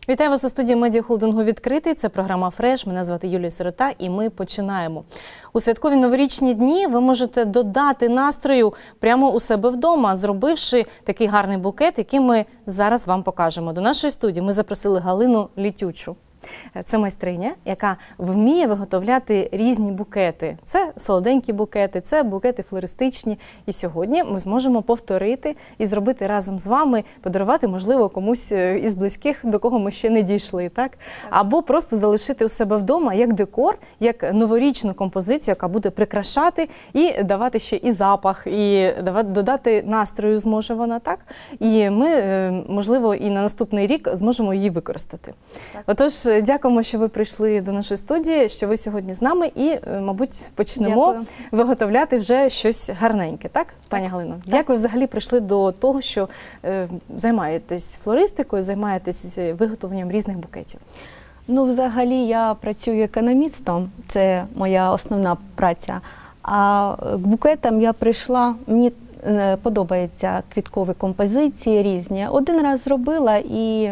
Вітаю вас у студії медіахолдингу «Відкритий». Це програма «Фреш». Мене звати Юлія Сирота і ми починаємо. У святкові новорічні дні ви можете додати настрою прямо у себе вдома, зробивши такий гарний букет, який ми зараз вам покажемо. До нашої студії ми запросили Галину Літючу. Це майстриня, яка вміє виготовляти різні букети. Це солоденькі букети, це букети флористичні. І сьогодні ми зможемо повторити і зробити разом з вами, подарувати, можливо, комусь із близьких, до кого ми ще не дійшли. Так? Або просто залишити у себе вдома як декор, як новорічну композицію, яка буде прикрашати і давати ще і запах, і додати настрою зможе вона. Так? І ми, можливо, і на наступний рік зможемо її використати. Отож, дякуємо, що ви прийшли до нашої студії, що ви сьогодні з нами і, мабуть, почнемо виготовляти вже щось гарненьке. Так, пані Галино? Так. Як ви взагалі прийшли до того, що займаєтесь флористикою, займаєтесь виготовленням різних букетів? Ну, взагалі, я працюю економістом, це моя основна праця. А к букетам я прийшла, мені подобаються квіткові композиції різні. Один раз зробила і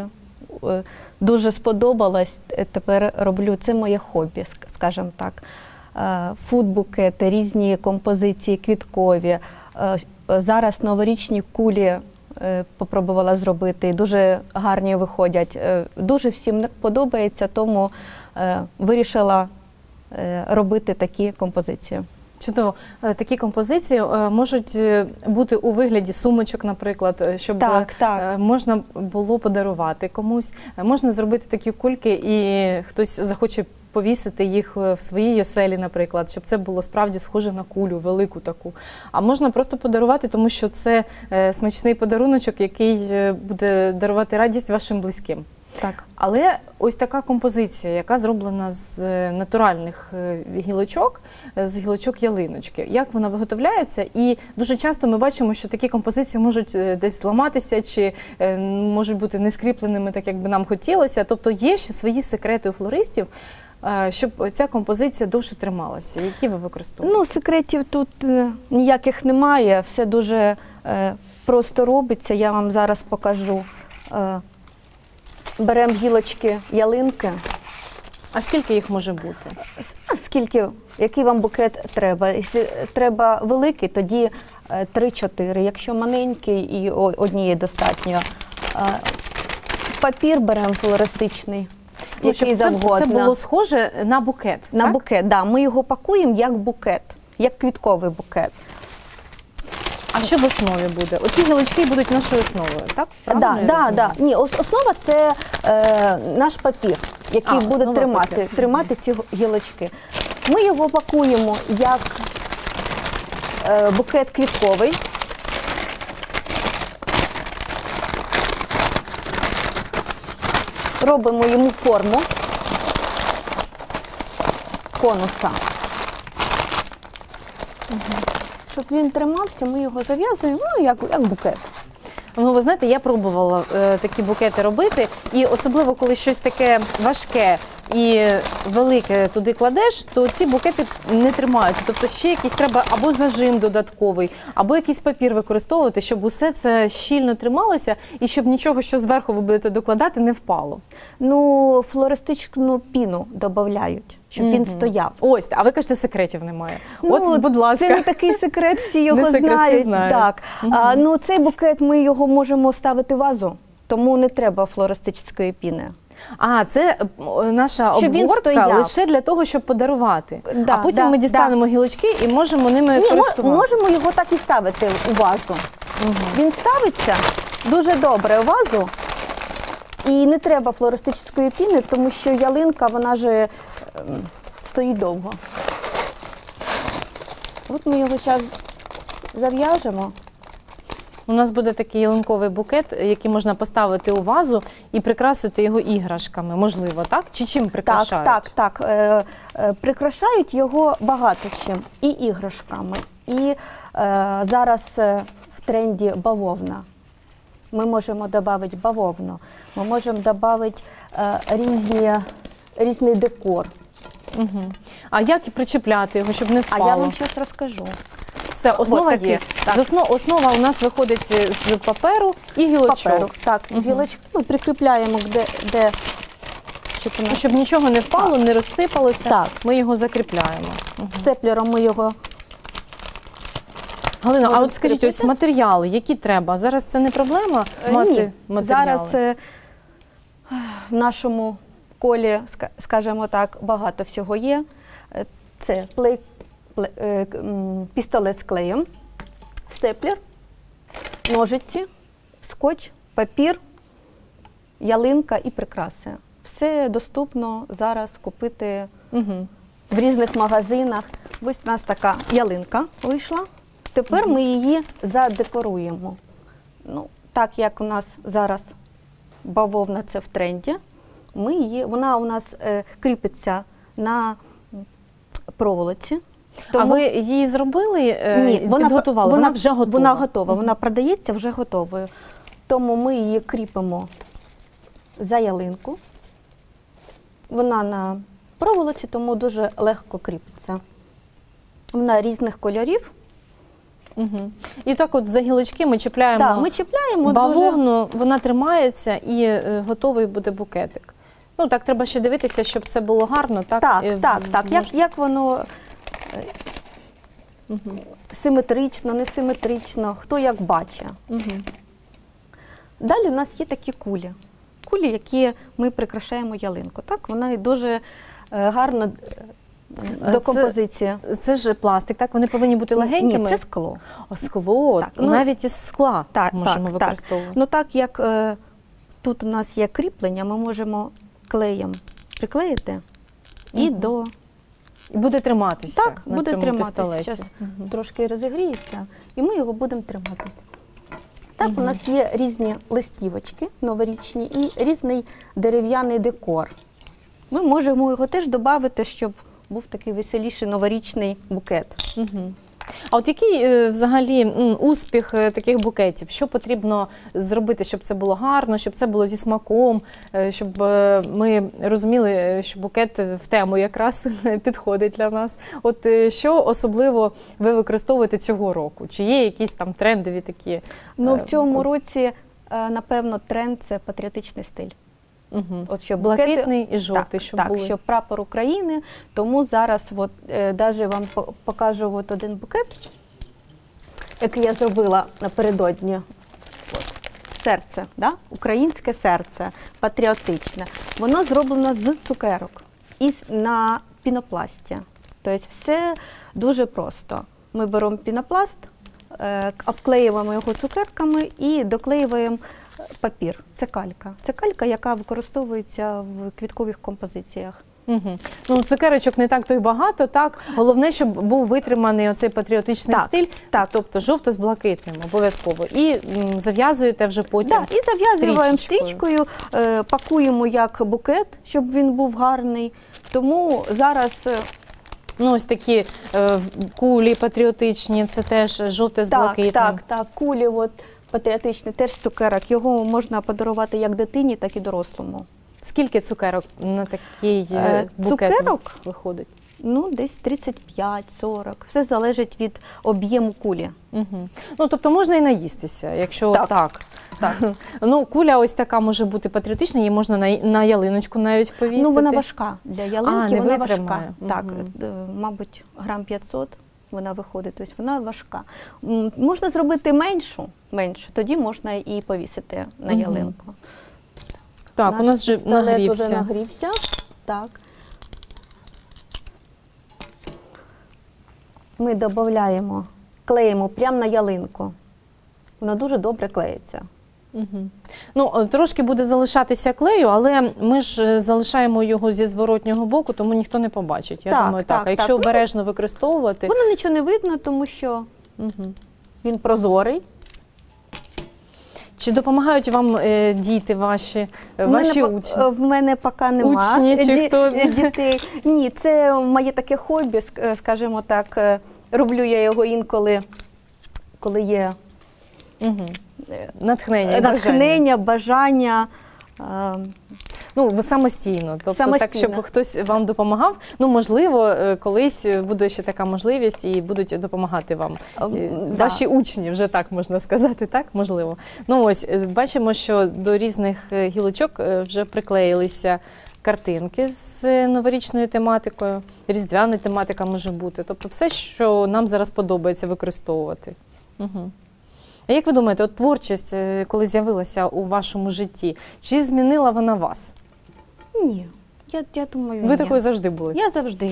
дуже сподобалось, тепер роблю, це моє хобі, скажімо так. Фуд-букети, різні композиції квіткові. Зараз новорічні кулі попробувала зробити, дуже гарні виходять. Дуже всім подобається, тому вирішила робити такі композиції. Чудово. Такі композиції можуть бути у вигляді сумочок, наприклад, щоб можна було подарувати комусь. Можна зробити такі кульки і хтось захоче повісити їх в своїй оселі, наприклад, щоб це було справді схоже на кулю, велику таку. А можна просто подарувати, тому що це смачний подаруночок, який буде дарувати радість вашим близьким. Так. Але ось така композиція, яка зроблена з натуральних гілочок, з гілочок ялиночки. Як вона виготовляється? І дуже часто ми бачимо, що такі композиції можуть десь зламатися чи можуть бути не скріпленими так, як би нам хотілося. Тобто є ще свої секрети у флористів, щоб ця композиція довше трималася. Які ви використовуєте? Ну, секретів тут ніяких немає. Все дуже просто робиться. Я вам зараз покажу. Беремо гілочки ялинки. А скільки їх може бути? Скільки, який вам букет треба. Якщо треба великий, тоді 3-4. Якщо маленький, і однієї достатньо. Папір беремо флористичний, який завгодно. Це було схоже на букет, на букет, так. Ми його пакуємо як букет, як квітковий букет. А що в основі буде? Оці гілочки будуть нашою основою, так? Так. Ні, основа – це наш папір, який буде тримати ці гілочки. Ми його пакуємо як букет квітковий. Робимо йому форму конуса. Щоб він тримався, ми його зав'язуємо, ну, як букет. Ну, ви знаєте, я пробувала такі букети робити, і особливо, коли щось таке важке і велике туди кладеш, то ці букети не тримаються. Тобто ще якийсь треба або зажим додатковий, або якийсь папір використовувати, щоб усе це щільно трималося і щоб нічого, що зверху ви будете докладати, не впало. Ну, флористичну піну додають, щоб він стояв. Ось, а ви кажете, секретів немає. От, будь ласка. Це не такий секрет, всі його знають. Всі знають. Так. Ну, цей букет, ми його можемо ставити в вазу, тому не треба флористичної піни. А, це наша обгортка лише для того, щоб подарувати. А потім ми дістанемо гілочки і можемо ними користуватися. Можемо його так і ставити у вазу. Він ставиться дуже добре у вазу. І не треба флористичної піни, тому що ялинка, вона ж стоїть довго. От ми його зараз зав'яжемо. У нас буде такий ялинковий букет, який можна поставити у вазу і прикрасити його іграшками, можливо, так? Чи чим прикрашають? Так. Прикрашають його багато чим. І іграшками. І зараз в тренді бавовна. Ми можемо додати бавовну, ми можемо додати різний декор. А як причепляти його, щоб не впало? А я вам щось розкажу. Все, основа такий, є. так. Основа у нас виходить з паперу і гілочок. З паперу. Так, з гілочок ми прикріпляємо, де щоб у нас Щоб нічого не впало, не розсипалося, Так. ми його закріпляємо. степлером ми його. Галина, а Можемо от скажіть, скріпити? ось матеріали, які треба? Зараз це не проблема мати Ні, матеріали? зараз в нашому колі, скажімо так, багато всього є. Це пістолет з клеєм, степлер, ножиці, скотч, папір, ялинка і прикраси. Все доступно зараз купити Угу. в різних магазинах. Ось у нас така ялинка вийшла. Тепер ми її задекоруємо. Ну, так як у нас зараз бавовна це в тренді, вона у нас кріпиться на проволоці. А ви її зробили, Ні, підготували? Вона вже готова? Вона готова, вона продається вже готовою. Тому ми її кріпимо за ялинку. Вона на проволоці, тому дуже легко кріпиться. Вона різних кольорів. Угу. І так от за гілочки ми чіпляємо, Так, ми чіпляємо бавовну, вона тримається і готовий буде букетик. Ну так, треба ще дивитися, щоб це було гарно. Так, Так. Як воно симетрично, несиметрично, хто як бачить. Угу. Далі у нас є такі кулі. Кулі, які ми прикрашаємо ялинку. Так, вона і дуже гарно до композиції. Це ж пластик, так? Вони повинні бути легенькими? Ні, це скло. О, скло, Так, навіть із скла можемо Так. використовувати. Ну так як тут у нас є кріплення, ми можемо клеєм приклеїти і до... І буде триматися Так, на буде цьому триматися. пістолеті. Зараз трошки розігріється, і ми його будемо триматися. Так, у нас є різні листівочки новорічні і різний дерев'яний декор. Ми можемо його теж додати, щоб був такий веселіший новорічний букет. Угу. А от який взагалі успіх таких букетів? Що потрібно зробити, щоб це було гарно, щоб це було зі смаком, щоб ми розуміли, що букет в тему якраз підходить для нас? От що особливо ви використовуєте цього року? Чи є якісь там трендові такі? Ну, в цьому році, напевно, тренд – це патріотичний стиль. Угу. От щоб блакитний і жовтий, щоб так, були. щоб прапор України. Тому зараз навіть вам покажу один букет, який я зробила напередодні. Серце, да? Українське серце, патріотичне. Воно зроблено з цукерок і на пінопласті. Тобто все дуже просто. Ми беремо пінопласт, обклеюємо його цукерками і доклеюємо папір. Це калька. Це калька, яка використовується в квіткових композиціях. Угу. Ну, цукерочок не так то й багато, так? Головне, щоб був витриманий оцей патріотичний стиль, тобто жовто з блакитним обов'язково. І зав'язуєте вже потім і зав'язуємо стрічкою, пакуємо як букет, щоб він був гарний. Тому зараз... Ну, ось такі кулі патріотичні, це теж жовте з блакитним. Так, кулі патріотичні, теж з цукерок. Його можна подарувати як дитині, так і дорослому. Скільки цукерок на такий букет виходить? Ну, десь 35-40. Все залежить від об'єму кулі. Угу. Ну, тобто можна і наїстися, якщо так. Ну, куля ось така може бути патріотична, її можна на ялиночку навіть повісити. Ну, вона важка. Для ялинки вона важка. Угу. Так, мабуть, грам 500 вона виходить, тобто вона важка. Можна зробити меншу, тоді можна і повісити на ялинку. Так, у нас вже нагрівся. Вже нагрівся. Так. Ми додаємо, клеїмо прямо на ялинку. Вона дуже добре клеїться. Угу. Ну, трошки буде залишатися клею, але ми ж залишаємо його зі зворотнього боку, тому ніхто не побачить. Я думаю, так. А якщо обережно використовувати... Воно нічого не видно, тому що він прозорий. Чи допомагають вам діти ваші учні? В мене поки немає дітей. Ні, це моє таке хобі, скажімо так. Роблю я його інколи, коли є натхнення, бажання. Ну, ви самостійно, тобто так, Самостійно. щоб хтось вам допомагав. Ну, можливо, колись буде ще така можливість і будуть допомагати вам. Да. Ваші учні, вже так можна сказати, так? Можливо. Ну, ось, бачимо, що до різних гілочок вже приклеїлися картинки з новорічною тематикою, різдвяна тематика може бути. Тобто все, що нам зараз подобається використовувати. Угу. А як ви думаєте, от творчість, коли з'явилася у вашому житті, чи змінила вона вас? Ні, я думаю, Ви ні. такою завжди були? Я завжди.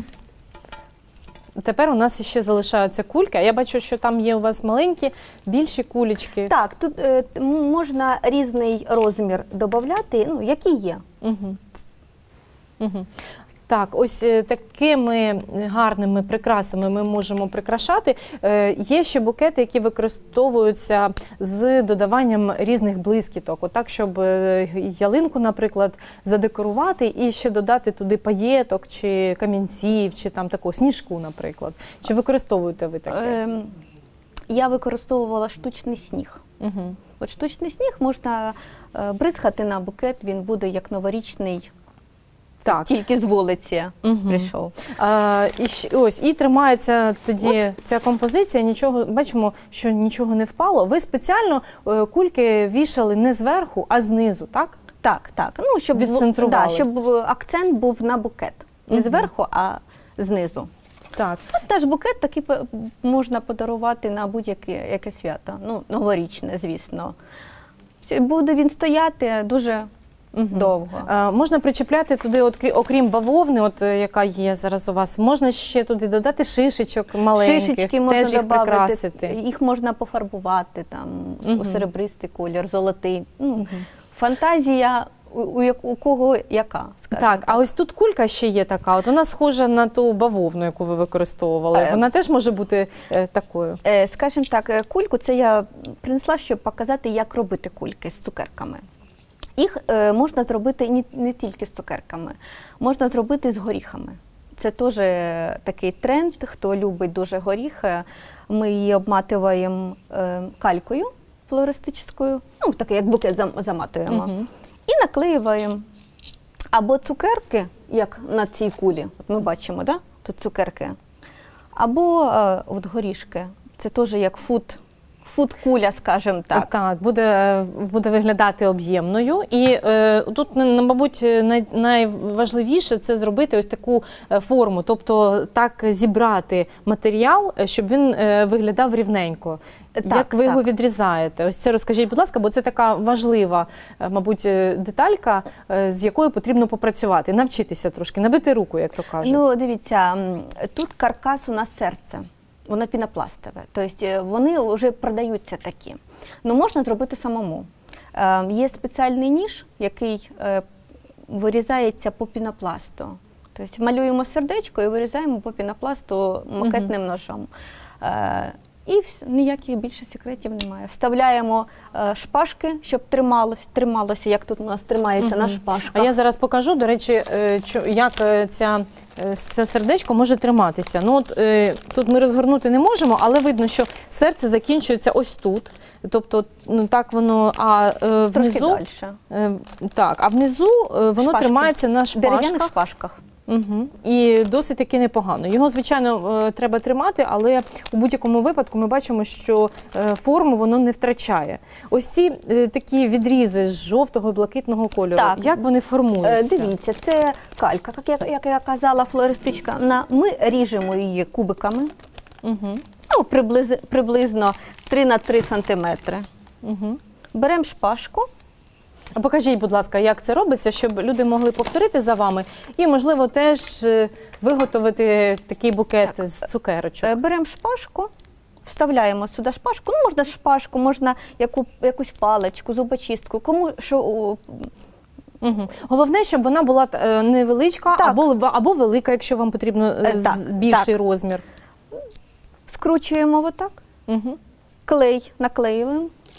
Тепер у нас ще залишаються кульки, а я бачу, що там є у вас маленькі, більші кулечки. Так, тут можна різний розмір додати, ну, який є. Угу. Угу. Так, ось такими гарними прикрасами ми можемо прикрашати. Є ще букети, які використовуються з додаванням різних блискіток. Отак, щоб ялинку, наприклад, задекорувати і ще додати туди паєток, чи камінців, чи там такого сніжку, наприклад. Чи використовуєте ви таке? Я використовувала штучний сніг. Угу. От штучний сніг можна бризгати на букет, він буде як новорічний. Так. Тільки з вулиці прийшов. І тримається тоді ця композиція, нічого, бачимо, що нічого не впало. Ви спеціально кульки вішали не зверху, а знизу, так? Так, так. Ну, щоб відцентрували. Да, щоб акцент був на букет. Не зверху, а знизу. Так. От теж букет такий можна подарувати на будь-яке свято. Ну, новорічне, звісно. Буде він стояти дуже довго. Можна причепляти туди, окрім бавовни, яка є зараз у вас, можна ще туди додати шишечок маленьких, Шишечки теж їх можна прикрасити. Їх можна пофарбувати, там, у серебристий колір, золотий. Ну, фантазія у кого яка, скажімо. Так, а ось тут кулька ще є така, от вона схожа на ту бавовну, яку ви використовували. Вона теж може бути такою? Скажімо так, кульку це я принесла, щоб показати, як робити кульки з цукерками. Їх можна зробити не тільки з цукерками, можна зробити з горіхами. Це теж такий тренд, хто любить дуже горіхи. Ми її обматуємо калькою флористичною, ну, таке, як букет заматуємо. І наклеюємо або цукерки, як на цій кулі, от ми бачимо, да? Тут цукерки, або от горішки. Це теж як фуд-куля, скажімо так. Так, буде виглядати об'ємною. І тут, мабуть, найважливіше – це зробити ось таку форму, тобто так зібрати матеріал, щоб він виглядав рівненько. Як ви його відрізаєте? Ось це розкажіть, будь ласка, бо це така важлива, мабуть, деталька, з якою потрібно попрацювати, навчитися трошки, набити руку, як то кажуть. Ну, дивіться, тут каркас у нас серце. Воно пінопластове, тобто вони вже продаються такі. Ну, можна зробити самому. Є спеціальний ніж, який вирізається по пінопласту. Тобто малюємо сердечко і вирізаємо по пінопласту макетним ножом. І ніяких більше секретів немає. Вставляємо шпажки, щоб трималося, як тут у нас тримається на шпажках. А я зараз покажу, до речі, як це сердечко може триматися. Ну, тут ми розгорнути не можемо, але видно, що серце закінчується ось тут. Тобто, ну, так воно, внизу, а внизу воно тримається на шпажках. Дерев'яних шпажках. Угу. І досить таки непогано. Його, звичайно, треба тримати, але у будь-якому випадку ми бачимо, що форму воно не втрачає. Ось ці такі відрізи з жовтого і блакитного кольору, як вони формуються? Дивіться, це калька, як я казала, флористичка. Ми ріжемо її кубиками, ну, приблизно 3 на 3 сантиметри. Беремо шпажку. А покажіть, будь ласка, як це робиться, щоб люди могли повторити за вами і, можливо, теж виготовити такий букет з цукерочок. Беремо шпажку, вставляємо сюди шпажку. Ну, можна шпажку, можна якусь паличку, зубочистку, кому що. Головне, щоб вона була невеличка або велика, якщо вам потрібно більший розмір. Скручуємо отак, клей наклеюємо.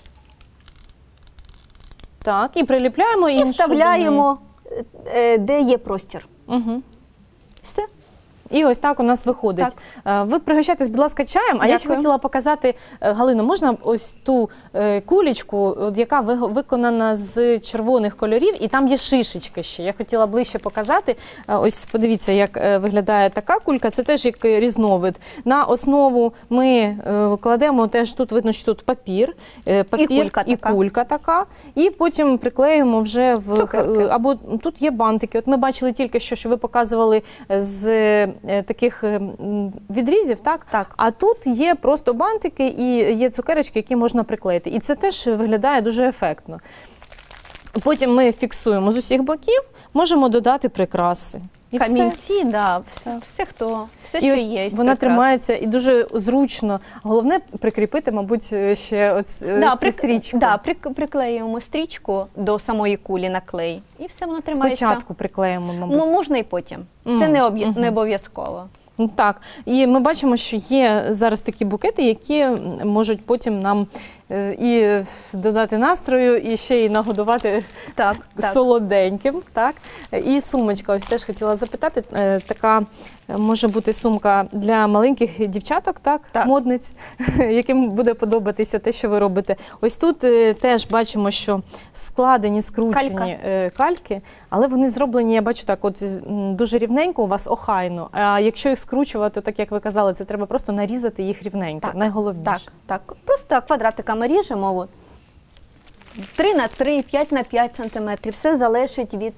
Так, і приліпляємо і вставляємо, де є простір. Все. І ось так у нас виходить. Ви пригощайтесь, будь ласка, чаєм. А я ще Дякую. хотіла показати, Галино, можна ось ту кулечку, от яка виконана з червоних кольорів, і там є шишечки ще. Я хотіла ближче показати. Ось подивіться, як виглядає така кулька. Це теж як різновид. На основу ми кладемо теж, тут видно, що тут папір і кулька така. І потім приклеюємо вже в... Цукерки. Або тут є бантики. От ми бачили тільки що ви показували з таких відрізів, так? Так. А тут є просто бантики і є цукерочки, які можна приклеїти. І це теж виглядає дуже ефектно. Потім ми фіксуємо з усіх боків, можемо додати прикраси. І все. Камінці, да, все, І що ось є. вона прекрасно. тримається і дуже зручно. Головне прикріпити, мабуть, ще цю стрічку. Да, приклеюємо стрічку до самої кулі на клей, і все, воно тримається. Спочатку приклеїмо, мабуть. Ну, можна і потім. Це не обов'язково. Ну, так, і ми бачимо, що є зараз такі букети, які можуть потім нам і додати настрою, і ще й нагодувати солоденьким. Так? І сумочка, ось теж хотіла запитати, така може бути сумка для маленьких дівчаток, так? Модниць, яким буде подобатися те, що ви робите. Ось тут теж бачимо, що складені, скручені кальки, але вони зроблені, я бачу так, от дуже рівненько, у вас охайно. А якщо їх скручувати, так як ви казали, це треба просто нарізати їх рівненько, найголовніше. Так. Просто квадратиками ріжемо. От. 3 на 3, 5 на 5 сантиметрів. Все залежить від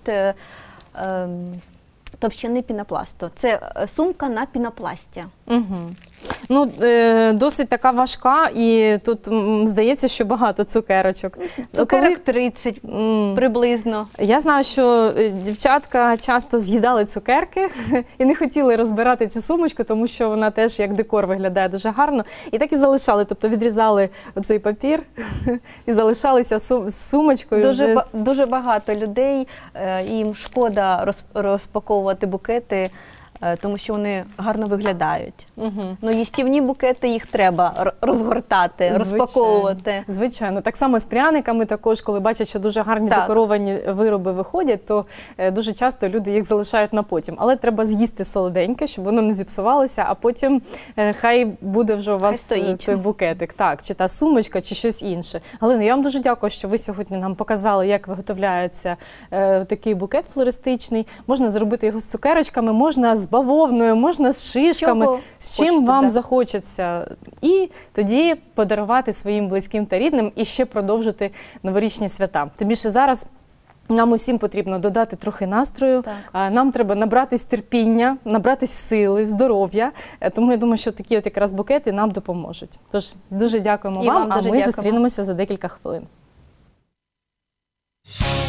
товщини пінопласту. Це сумка на пінопласті. Угу. Ну, досить така важка, і тут здається, що багато цукерочок. Цукерок 30 приблизно. Я знаю, що дівчатка часто з'їдали цукерки і не хотіли розбирати цю сумочку, тому що вона теж як декор виглядає дуже гарно. І так і залишали, тобто відрізали оцей папір і залишалися з сумочкою. Дуже багато людей, їм шкода розпаковувати букети, тому що вони гарно виглядають. Ну, їстівні букети, їх треба розгортати, розпаковувати. Звичайно. Так само з пряниками також, коли бачать, що дуже гарні декоровані вироби виходять, то дуже часто люди їх залишають на потім. Але треба з'їсти солоденьке, щоб воно не зіпсувалося, а потім хай буде вже у вас той букетик. Так, чи та сумочка, чи щось інше. Галина, я вам дуже дякую, що ви сьогодні нам показали, як виготовляється такий букет флористичний. Можна зробити його з цукерочками, можна з бавовною, можна з шишками, з чим вам захочеться. І тоді подарувати своїм близьким та рідним і ще продовжити новорічні свята. Тим більше зараз нам усім потрібно додати трохи настрою, нам треба набратись терпіння, набратись сили, здоров'я. Тому я думаю, що такі от якраз букети нам допоможуть. Тож дуже дякуємо вам, а ми зустрінемося за декілька хвилин.